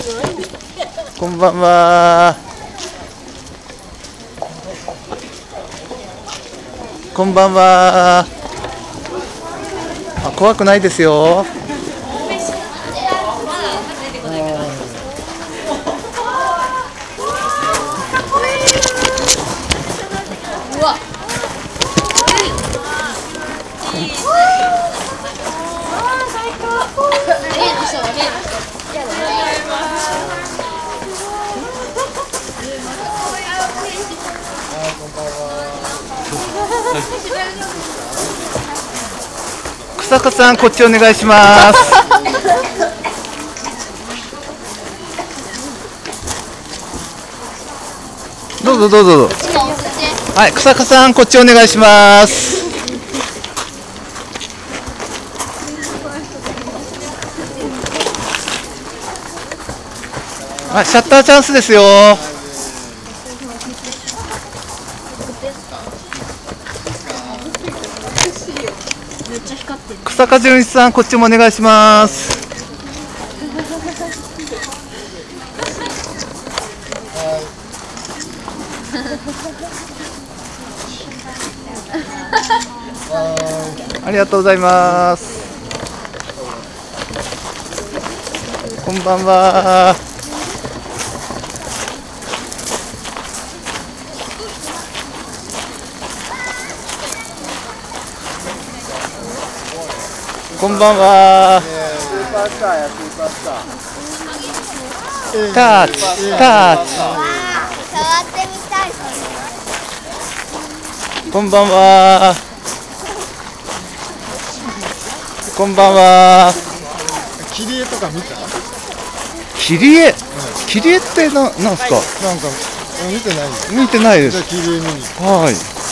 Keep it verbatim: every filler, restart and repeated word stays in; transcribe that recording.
こんばんは。こんばんは。あ、怖くないですよ。うわ。草加さん、こっちお願いします。どうぞどうぞどうぞ。はい、草加さん、こっちお願いします。はい、シャッターチャンスですよ。草加純一さん、こっちもお願いします。ありがとうございます。こんばんは。こんばんは。 スーパースターやスーパースター。 タッチタッチ。 触ってみたい。 こんばんは。こんばんは。 切り絵とか見た？ 切り絵？切り絵ってな、なんすか？ なんか見てない。 見てないです。 じゃあ切り絵見に。 はい。